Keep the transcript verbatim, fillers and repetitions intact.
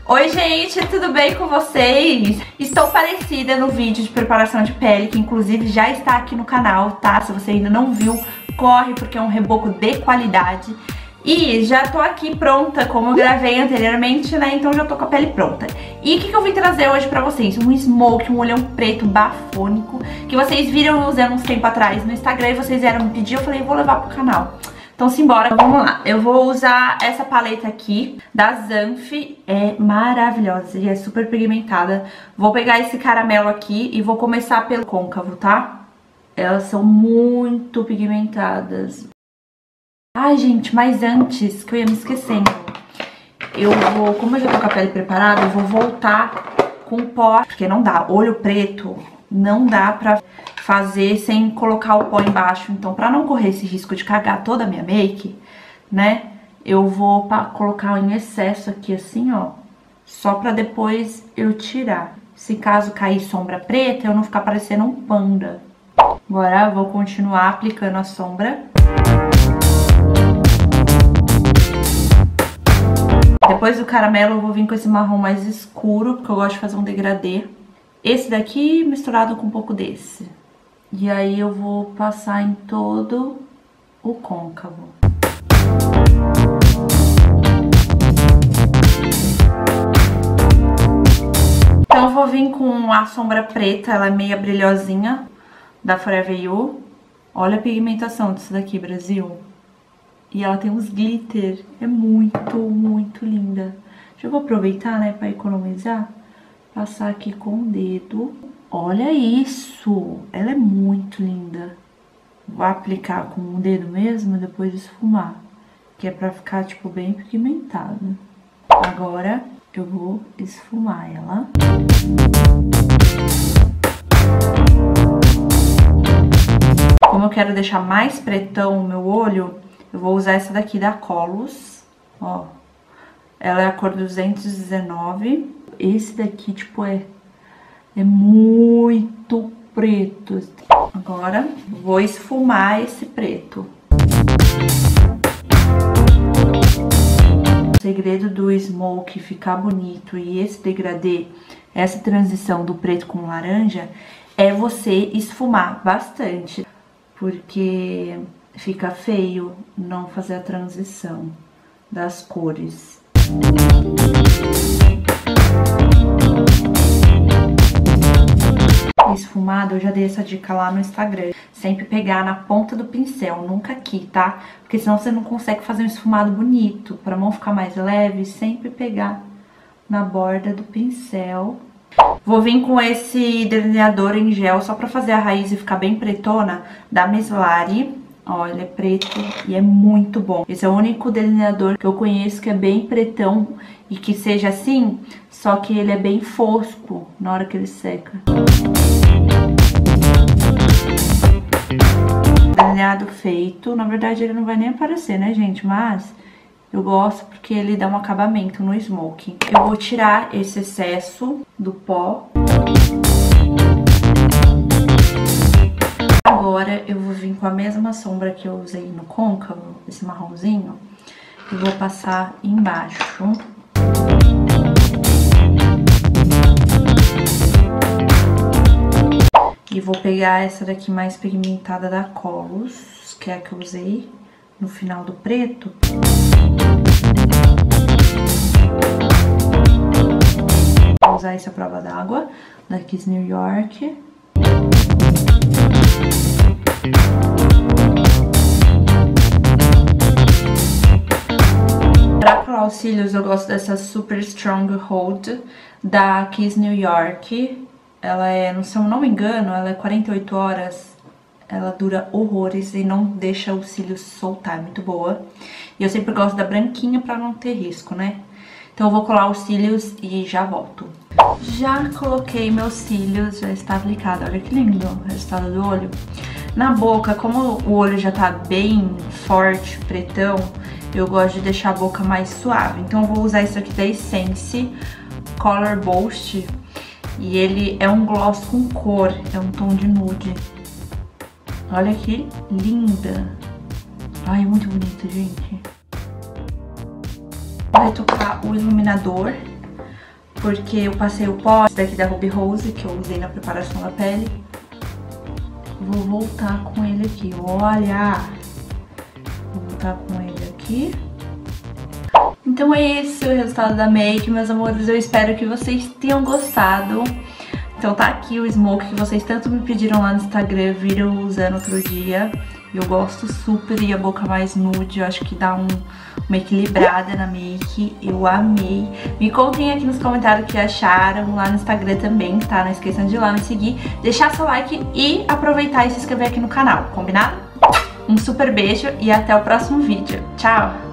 Oi gente, tudo bem com vocês? Estou parecida no vídeo de preparação de pele, que inclusive já está aqui no canal, tá? Se você ainda não viu, corre porque é um reboco de qualidade. E já tô aqui pronta, como eu gravei anteriormente, né? Então já tô com a pele pronta. E o que, que eu vim trazer hoje pra vocês? Um smoke, um olhão preto bafônico, que vocês viram eu usando uns tempo atrás no Instagram e vocês vieram me pedir, eu falei, vou levar pro canal. Então simbora, vamos lá. Eu vou usar essa paleta aqui, da Zanf, é maravilhosa e é super pigmentada. Vou pegar esse caramelo aqui e vou começar pelo côncavo, tá? Elas são muito pigmentadas. Ai, gente, mas antes, que eu ia me esquecendo, eu vou, como eu já tô com a pele preparada, eu vou voltar com pó, porque não dá, olho preto, não dá pra fazer sem colocar o pó embaixo. Então, pra não correr esse risco de cagar toda a minha make, né, eu vou pra colocar em excesso aqui assim, ó, só pra depois eu tirar. Se caso cair sombra preta, eu não ficar parecendo um panda. Agora eu vou continuar aplicando a sombra. Depois do caramelo eu vou vir com esse marrom mais escuro, porque eu gosto de fazer um degradê. Esse daqui misturado com um pouco desse. E aí eu vou passar em todo o côncavo. Então eu vou vir com a sombra preta, ela é meia brilhosinha, da Forever You. Olha a pigmentação disso daqui, Brasil. E ela tem uns glitter, é muito, muito linda. Já vou aproveitar, né, pra economizar. Passar aqui com o dedo. Olha isso, ela é muito linda. Vou aplicar com o dedo mesmo e depois esfumar. Que é pra ficar, tipo, bem pigmentada. Agora eu vou esfumar ela. Como eu quero deixar mais pretão o meu olho, eu vou usar essa daqui da Colus, ó. Ela é a cor duzentos e dezenove. Esse daqui, tipo, é, é muito preto. Agora, vou esfumar esse preto. O segredo do smoke ficar bonito e esse degradê, essa transição do preto com laranja, é você esfumar bastante. Porque fica feio não fazer a transição das cores. Esfumado, eu já dei essa dica lá no Instagram. Sempre pegar na ponta do pincel, nunca aqui, tá? Porque senão você não consegue fazer um esfumado bonito. Pra mão ficar mais leve, sempre pegar na borda do pincel. Vou vir com esse delineador em gel só pra fazer a raiz e ficar bem pretona, da Mislari. Ó, ele é preto e é muito bom. Esse é o único delineador que eu conheço que é bem pretão e que seja assim, só que ele é bem fosco na hora que ele seca. Delineado feito. Na verdade ele não vai nem aparecer, né, gente? Mas eu gosto porque ele dá um acabamento no smoke. Eu vou tirar esse excesso do pó. Agora eu vou vir com a mesma sombra que eu usei no côncavo, esse marronzinho, e vou passar embaixo. E vou pegar essa daqui mais pigmentada da Colus, que é a que eu usei no final do preto. Vou usar essa prova d'água da Kiss New York. Pra colar os cílios eu gosto dessa Super Strong Hold da Kiss New York. Ela é, se eu não me engano, ela é quarenta e oito horas. Ela dura horrores e não deixa os cílios soltar, é muito boa. E eu sempre gosto da branquinha pra não ter risco, né? Então eu vou colar os cílios e já volto. Já coloquei meus cílios, já está aplicado. Olha que lindo o resultado do olho. Na boca, como o olho já tá bem forte, pretão, eu gosto de deixar a boca mais suave. Então eu vou usar isso aqui da Essence Color Boost. E ele é um gloss com cor, é um tom de nude. Olha que linda. Ai, é muito bonito, gente. Vou retocar o iluminador porque eu passei o pó daqui da Ruby Rose, que eu usei na preparação da pele. Vou voltar com ele aqui, olha! Vou voltar com ele aqui. Então é esse o resultado da make, meus amores. Eu espero que vocês tenham gostado. Então tá aqui o smoke que vocês tanto me pediram lá no Instagram, viram usando outro dia. Eu gosto super, e a boca mais nude, eu acho que dá um, uma equilibrada na make. Eu amei. Me contem aqui nos comentários o que acharam, lá no Instagram também, tá? Não esqueçam de ir lá me seguir, deixar seu like e aproveitar e se inscrever aqui no canal, combinado? Um super beijo e até o próximo vídeo. Tchau!